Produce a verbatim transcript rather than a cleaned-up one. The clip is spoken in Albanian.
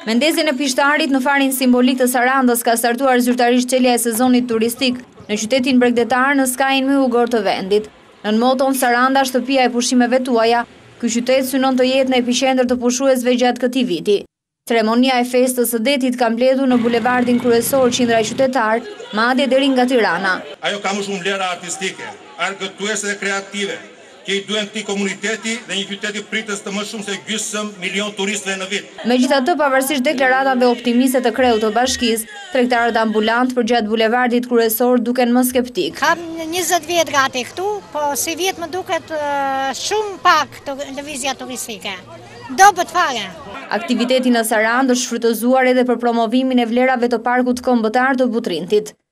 Me ndezjen e pishtarit në farin simbolik të Sarandës ka startuar zyrtarisht çelja e sezonit turistik në qytetin bregdetar në skajin më ugor të vendit. Nën moton Saranda, shtëpia e pushimeve tuaja, ky qytet synon të jetë në epiqendër të pushuesve gjatë këtij viti. Ceremonia e festës së detit ka mbledhur në bulevardin kryesor qindra e qytetar, madje deri nga Tirana. Ajo ka më shumë vlera artistike, argëtuese dhe kreative, që i duhen këtij komuniteti dhe një qyteti pritës të më shumë se gjysmë milion turistëve në vit. Megjithatë, pavarësisht deklaratave optimiste të kreut të bashkisë, tregtarët ambulant përgjatë bulevardit kryesor duken më skeptik. Kam njëzet vjet gati këtu, po si vjet më duket uh, shumë pak të lëvizja turistike. Dobët fare. Aktiviteti në Sarandë është shfrytëzuar edhe për promovimin e vlerave të parkut kombëtar të Butrintit.